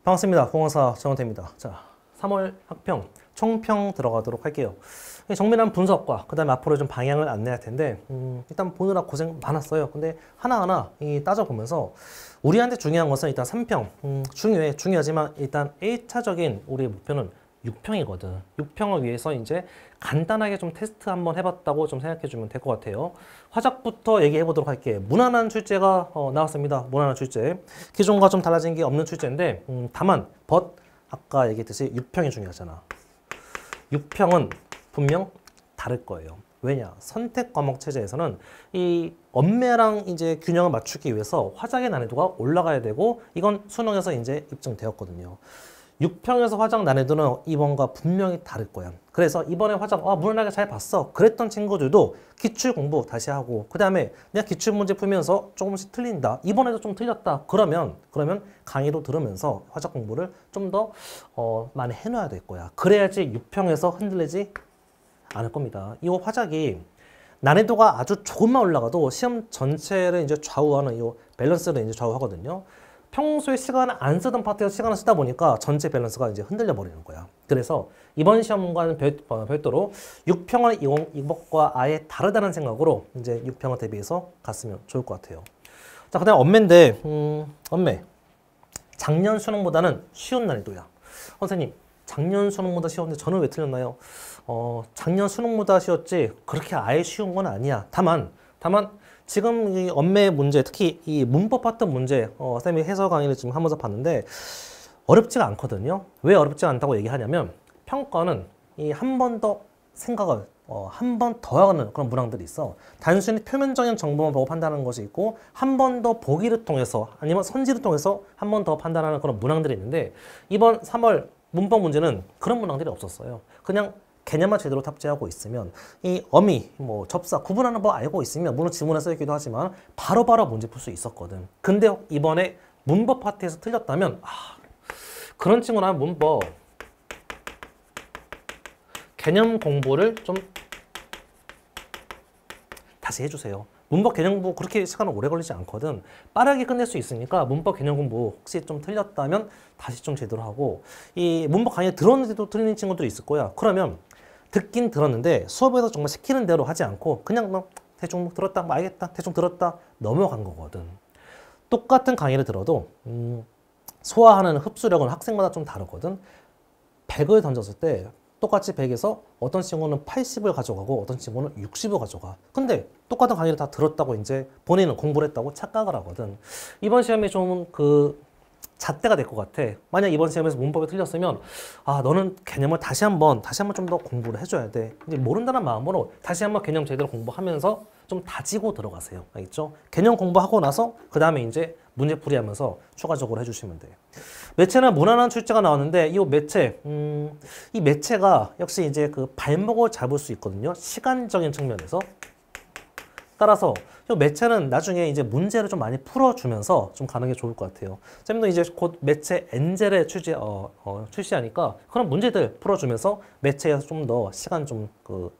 반갑습니다. 공원사 정원태입니다. 자, 3월 학평 총평 들어가도록 할게요. 정밀한 분석과 그 다음에 앞으로 좀 방향을 안내할 텐데 일단 보느라 고생 많았어요. 근데 하나하나 따져보면서 우리한테 중요한 것은 일단 3평 중요하지만 일단 1차적인 우리의 목표는 6평이거든. 6평을 위해서 이제 간단하게 좀 테스트 한번 해봤다고 좀 생각해 주면 될 것 같아요. 화작부터 얘기해 보도록 할게. 무난한 출제가 나왔습니다. 무난한 출제. 기존과 좀 달라진 게 없는 출제인데 다만 아까 얘기했듯이 6평이 중요하잖아. 6평은 분명 다를 거예요. 왜냐? 선택 과목 체제에서는 이 엄매랑 이제 균형을 맞추기 위해서 화작의 난이도가 올라가야 되고 이건 수능에서 이제 입증되었거든요. 6평에서 화작 난이도는 이번과 분명히 다를 거야. 그래서 이번에 화작 무난하게 잘 봤어. 그랬던 친구들도 기출 공부 다시 하고 그 다음에 내가 기출 문제 풀면서 조금씩 틀린다. 이번에도 좀 틀렸다. 그러면 강의도 들으면서 화작 공부를 좀 더 많이 해놔야 될 거야. 그래야지 6평에서 흔들리지 않을 겁니다. 이 화작이 난이도가 아주 조금만 올라가도 시험 전체를 이제 좌우하는 이 밸런스를 이제 좌우하거든요. 평소에 시간을 안 쓰던 파트에서 시간을 쓰다 보니까 전체 밸런스가 이제 흔들려 버리는 거야. 그래서 이번 시험과는 별도로 6평을 이것과 아예 다르다는 생각으로 이제 6평을 대비해서 갔으면 좋을 것 같아요. 자, 그다음 엄매인데 엄매. 작년 수능보다는 쉬운 난이도야. 선생님, 작년 수능보다 쉬웠는데 저는 왜 틀렸나요? 작년 수능보다 쉬웠지 그렇게 아예 쉬운 건 아니야. 다만 지금 이 엄매 문제, 특히 이 문법 파트 문제, 쌤이 해설 강의를 지금 하면서 봤는데 어렵지가 않거든요. 왜 어렵지 않다고 얘기하냐면 평가는 이 한 번 더 생각을 한 번 더 하는 그런 문항들이 있어. 단순히 표면적인 정보만 보고 판단하는 것이 있고 한 번 더 보기를 통해서 아니면 선지를 통해서 한 번 더 판단하는 그런 문항들이 있는데 이번 3월 문법 문제는 그런 문항들이 없었어요. 그냥 개념만 제대로 탑재하고 있으면 이 어미, 접사, 구분하는 법 알고 있으면 물론 지문에 써있기도 하지만 바로바로 문제 풀 수 있었거든. 근데 이번에 문법 파트에서 틀렸다면 그런 친구는 문법 개념 공부를 좀 다시 해주세요. 문법 개념 공부 그렇게 시간은 오래 걸리지 않거든. 빠르게 끝낼 수 있으니까 문법 개념 공부 혹시 좀 틀렸다면 다시 좀 제대로 하고 이 문법 강의 들었는데도 틀리는 친구들이 있을 거야. 그러면 듣긴 들었는데 수업에서 정말 시키는 대로 하지 않고 그냥 대충 들었다 알겠다 대충 들었다 넘어간 거거든. 똑같은 강의를 들어도 소화하는 흡수력은 학생마다 좀 다르거든. 100을 던졌을 때 똑같이 100에서 어떤 친구는 80을 가져가고 어떤 친구는 60을 가져가. 근데 똑같은 강의를 다 들었다고 이제 본인은 공부를 했다고 착각을 하거든. 이번 시험이 좀 잣대가 될 것 같아. 만약 이번 시험에서 문법이 틀렸으면 너는 개념을 다시 한번 좀 더 공부를 해줘야 돼. 이제 모른다는 마음으로 다시 한번 개념 제대로 공부하면서 좀 다지고 들어가세요. 알겠죠? 개념 공부하고 나서 그 다음에 이제 문제풀이 하면서 추가적으로 해주시면 돼요. 매체는 무난한 출제가 나왔는데 이 매체, 이 매체가 역시 이제 그 발목을 잡을 수 있거든요. 시간적인 측면에서. 따라서 이 매체는 나중에 이제 문제를 좀 많이 풀어주면서 좀 가는 게 좋을 것 같아요. 쌤도 이제 곧 매체 엔젤에 출시하니까 그런 문제들 풀어주면서 매체에서 좀 더 시간 좀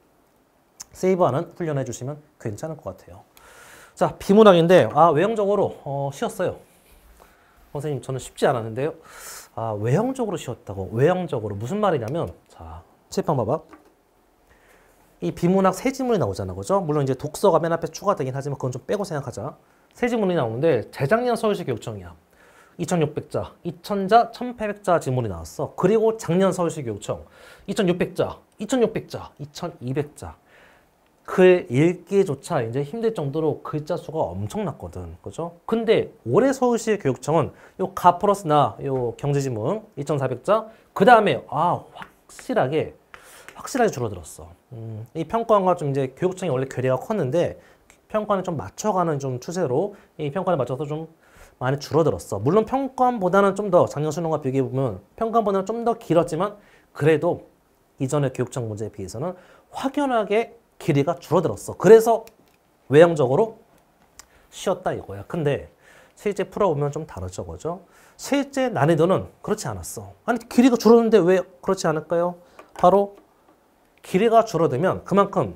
세이브하는 훈련해 주시면 괜찮을 것 같아요. 자, 비문학인데 외형적으로 쉬웠어요. 선생님 저는 쉽지 않았는데요. 외형적으로 쉬웠다고. 외형적으로 무슨 말이냐면 자, 칠판 봐봐. 이 비문학 세 지문이 나오잖아, 그죠? 물론 이제 독서가 맨 앞에 추가되긴 하지만 그건 좀 빼고 생각하자. 세 지문이 나오는데 재작년 서울시 교육청이야. 2,600자, 2,000자, 1,800자 지문이 나왔어. 그리고 작년 서울시 교육청 2,600자, 2,600자, 2,200자. 글 읽기조차 이제 힘들 정도로 글자 수가 엄청났거든, 그죠? 근데 올해 서울시 교육청은 요 가 플러스 요 경제지문 2,400자, 그 다음에 확실하게 줄어들었어. 이 평가원과 좀 이제 교육청이 원래 괴리가 컸는데 평가원을 좀 맞춰가는 좀 추세로 이 평가원에 맞춰서 좀 많이 줄어들었어. 물론 평가원보다는 좀 더 작년 수능과 비교해보면 평가원보다는 좀 더 길었지만 그래도 이전의 교육청 문제에 비해서는 확연하게 길이가 줄어들었어. 그래서 외형적으로 쉬웠다 이거야. 근데 실제 풀어보면 좀 다르죠, 그죠? 실제 난이도는 그렇지 않았어. 아니 길이가 줄었는데 왜 그렇지 않을까요? 바로 길이가 줄어들면 그만큼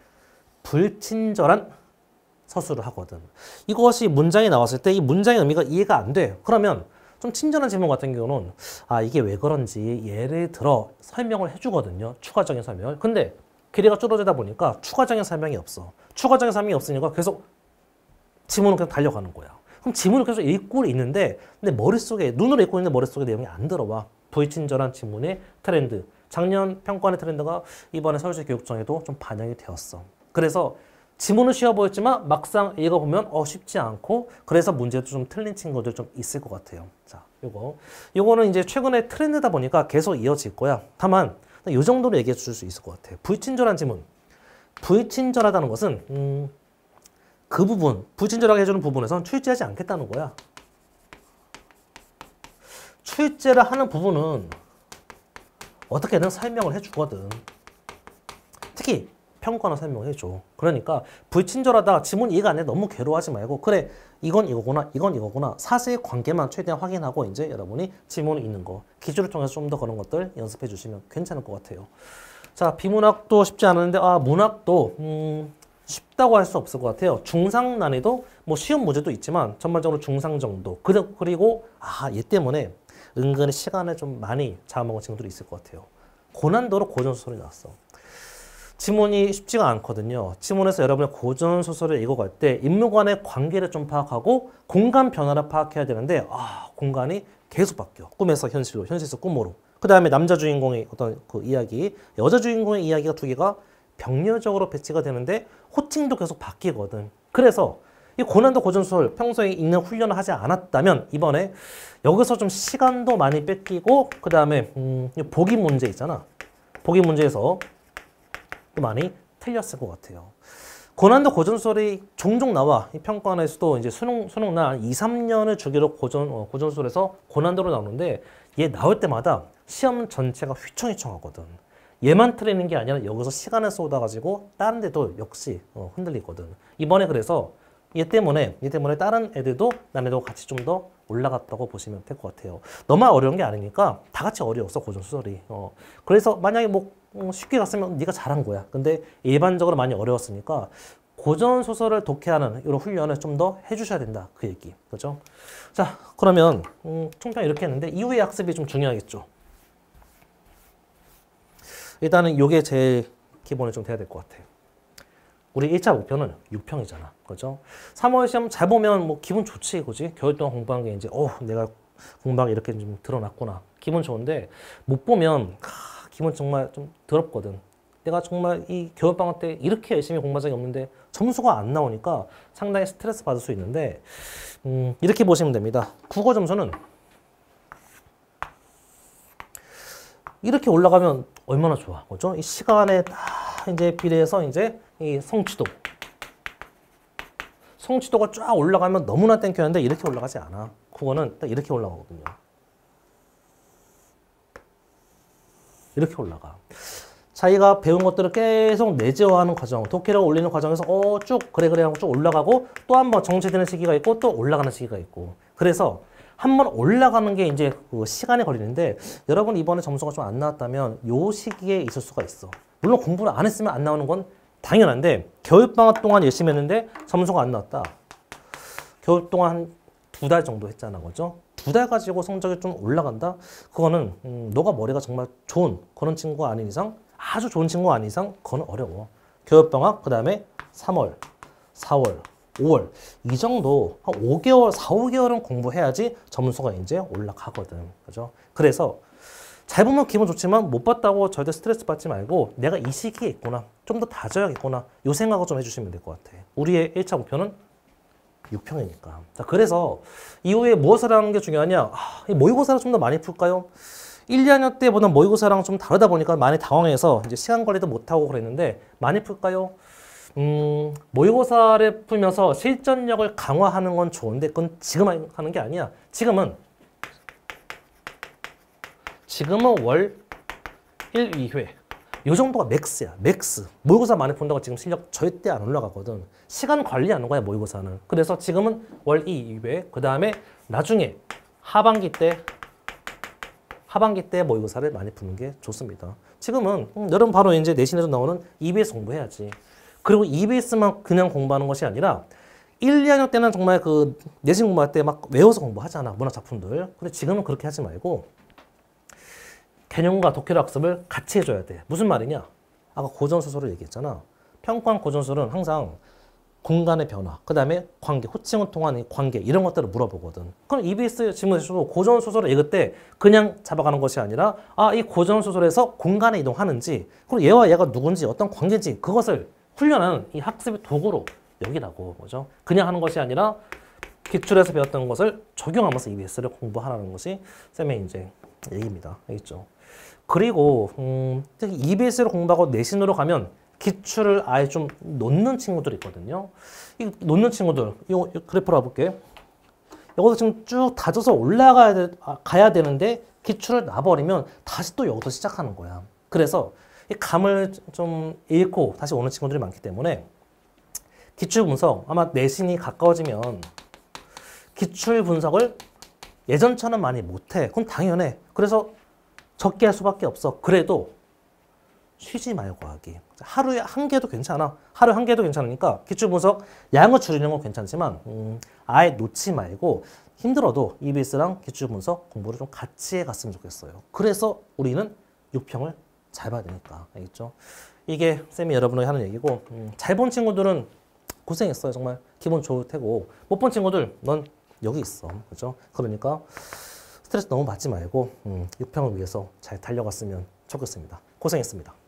불친절한 서술을 하거든. 이것이 문장이 나왔을 때 이 문장의 의미가 이해가 안 돼. 그러면 좀 친절한 질문 같은 경우는 이게 왜 그런지 예를 들어 설명을 해주거든요. 추가적인 설명을. 근데 길이가 줄어들다 보니까 추가적인 설명이 없어. 추가적인 설명이 없으니까 계속 지문은 계속 달려가는 거야. 그럼 지문을 계속 읽고 있는데 근데 머릿속에 눈으로 읽고 있는데 머릿속에 내용이 안 들어와. 불친절한 지문의 트렌드. 작년 평가원의 트렌드가 이번에 서울시 교육청에도 좀 반영이 되었어. 그래서 지문은 쉬워 보였지만 막상 읽어보면 쉽지 않고 그래서 문제도 좀 틀린 친구들 좀 있을 것 같아요. 자, 요거는 이제 최근에 트렌드다 보니까 계속 이어질 거야. 다만 이 정도로 얘기해 줄 수 있을 것 같아요. 불친절한 지문. 불친절하다는 것은 그 부분, 불친절하게 해주는 부분에선 출제하지 않겠다는 거야. 출제를 하는 부분은 어떻게든 설명을 해주거든. 특히 평가는 설명해줘. 그러니까 불친절하다, 지문 이해가 안 돼 너무 괴로워하지 말고 그래 이건 이거구나, 이건 이거구나 사실 관계만 최대한 확인하고 이제 여러분이 지문을 읽는 거 기술을 통해서 좀 더 그런 것들 연습해 주시면 괜찮을 것 같아요. 자, 비문학도 쉽지 않은데 문학도 쉽다고 할 수 없을 것 같아요. 중상 난이도 뭐 쉬운 문제도 있지만 전반적으로 중상 정도. 그리고 얘 때문에 은근히 시간을 좀 많이 잡아먹은 친구들이 있을 것 같아요. 고난도로 고전소설이 나왔어. 지문이 쉽지가 않거든요. 지문에서 여러분의 고전소설을 읽어갈 때 인물 간의 관계를 좀 파악하고 공간 변화를 파악해야 되는데 공간이 계속 바뀌어. 꿈에서 현실로, 현실에서 꿈으로. 그 다음에 남자 주인공의 어떤 그 이야기, 여자 주인공의 이야기가 두 개가 병렬적으로 배치가 되는데 호칭도 계속 바뀌거든. 그래서 이 고난도 고전소설 평소에 읽는 훈련을 하지 않았다면 이번에 여기서 좀 시간도 많이 뺏기고 그 다음에 보기 문제 있잖아. 보기 문제에서 또 많이 틀렸을 것 같아요. 고난도 고전소설이 종종 나와. 이 평가원에서도 이제 수능 날 2, 3년을 주기로 고전소설에서 고난도로 나오는데 얘 나올 때마다 시험 전체가 휘청휘청하거든. 얘만 틀리는 게 아니라 여기서 시간을 쏟아가지고 다른 데도 역시 흔들리거든. 이번에 그래서 얘 때문에 다른 애들도 난이도가 같이 좀 더 올라갔다고 보시면 될 것 같아요. 너만 어려운 게 아니니까 다 같이 어려웠어 고전소설이. 그래서 만약에 뭐 쉽게 갔으면 네가 잘한 거야. 근데 일반적으로 많이 어려웠으니까 고전소설을 독해하는 이런 훈련을 좀 더 해주셔야 된다. 그 얘기. 그죠? 자, 그러면 총평 이렇게 했는데 이후의 학습이 좀 중요하겠죠. 일단은 이게 제일 기본이 좀 돼야 될 것 같아요. 우리 1차 목표는 6평이잖아. 그죠? 3월 시험 잘 보면 뭐 기분 좋지, 그지? 겨울 동안 공부한 게 이제, 내가 공부한 게 이렇게 좀 드러났구나. 기분 좋은데, 못 보면, 기분 정말 좀 더럽거든. 내가 정말 이 겨울방학 때 이렇게 열심히 공부한 적이 없는데, 점수가 안 나오니까 상당히 스트레스 받을 수 있는데, 이렇게 보시면 됩니다. 국어 점수는 이렇게 올라가면 얼마나 좋아. 그죠? 이 시간에 딱 이제 비례해서 이제 이 성취도가 쫙 올라가면 너무나 땡큐는데 이렇게 올라가지 않아. 국어는 딱 이렇게 올라가거든요. 이렇게 올라가. 자기가 배운 것들을 계속 내재화하는 과정, 독해를 올리는 과정에서 쭉 그래 하고 쭉 올라가고 또 한번 정체되는 시기가 있고 또 올라가는 시기가 있고. 그래서 한번 올라가는 게 이제 그 시간이 걸리는데 여러분 이번에 점수가 좀 안 나왔다면 요 시기에 있을 수가 있어. 물론 공부를 안 했으면 안 나오는 건 당연한데 겨울방학 동안 열심히 했는데 점수가 안 나왔다. 겨울 동안 한 2달 정도 했잖아. 그죠? 2달 가지고 성적이 좀 올라간다? 그거는 너가 머리가 정말 좋은 그런 친구가 아닌 이상 아주 좋은 친구가 아닌 이상 그건 어려워. 겨울방학 그 다음에 3월, 4월, 5월 이 정도 한 5개월, 4, 5개월은 공부해야지 점수가 이제 올라가거든. 그죠? 그래서 잘 보면 기분 좋지만 못 봤다고 절대 스트레스 받지 말고 내가 이 시기에 있구나. 좀 더 다져야겠구나. 요 생각을 좀 해주시면 될 것 같아. 우리의 1차 목표는 6평이니까. 자, 그래서 이후에 무엇을 하는 게 중요하냐? 이 모의고사를 좀 더 많이 풀까요? 1, 2학년 때보다 모의고사랑 좀 다르다 보니까 많이 당황해서 이제 시간 관리도 못하고 그랬는데 많이 풀까요? 모의고사를 풀면서 실전력을 강화하는 건 좋은데 그건 지금 하는 게 아니야. 지금은 월 1, 2회 요 정도가 맥스야. 맥스. 모의고사 많이 푼다고 지금 실력 절대 안 올라가거든. 시간 관리하는 거야 모의고사는. 그래서 지금은 월 2, 2회 그 다음에 나중에 하반기 때 모의고사를 많이 푸는 게 좋습니다. 지금은 여러분 바로 이제 내신에서 나오는 EBS 공부해야지. 그리고 EBS만 그냥 공부하는 것이 아니라 1, 2학년 때는 정말 그 내신 공부할 때 막 외워서 공부하잖아. 문학 작품들. 근데 지금은 그렇게 하지 말고 개념과 독해력 학습을 같이 해줘야 돼. 무슨 말이냐? 아까 고전소설을 얘기했잖아. 평가한 고전소설은 항상 공간의 변화, 그 다음에 관계, 호칭을 통한 이 관계 이런 것들을 물어보거든. 그럼 EBS 질문에서도 고전소설을 읽을 때 그냥 잡아가는 것이 아니라 이 고전소설에서 공간에 이동하는지 그리고 얘와 얘가 누군지 어떤 관계인지 그것을 훈련하는 이 학습의 도구로 여기라고 그죠? 그냥 하는 것이 아니라 기출에서 배웠던 것을 적용하면서 EBS를 공부하라는 것이 쌤의 이제 얘기입니다. 알겠죠? 그리고 특히 EBS를 공부하고 내신으로 가면 기출을 아예 좀 놓는 친구들이 있거든요. 이 놓는 친구들, 이 그래프로 와볼게. 여기서 지금 쭉 다져서 가야 되는데 기출을 놔버리면 다시 또 여기서 시작하는 거야. 그래서 이 감을 좀 잃고 다시 오는 친구들이 많기 때문에 기출 분석, 아마 내신이 가까워지면 기출 분석을 예전처럼 많이 못해. 그건 당연해. 그래서 적게 할 수밖에 없어. 그래도 쉬지 말고 하기. 하루에 한 개도 괜찮아. 하루에 한 개도 괜찮으니까 기출 분석 양을 줄이는 건 괜찮지만 아예 놓지 말고 힘들어도 EBS랑 기출 분석 공부를 좀 같이 해갔으면 좋겠어요. 그래서 우리는 6평을 잘 봐야 되니까. 알겠죠? 이게 쌤이 여러분에게 하는 얘기고 잘 본 친구들은 고생했어요. 정말 기분 좋을 테고 못 본 친구들 넌 여기 있어. 그죠? 그러니까 스트레스 너무 받지 말고 6평을 위해서 잘 달려갔으면 좋겠습니다. 고생했습니다.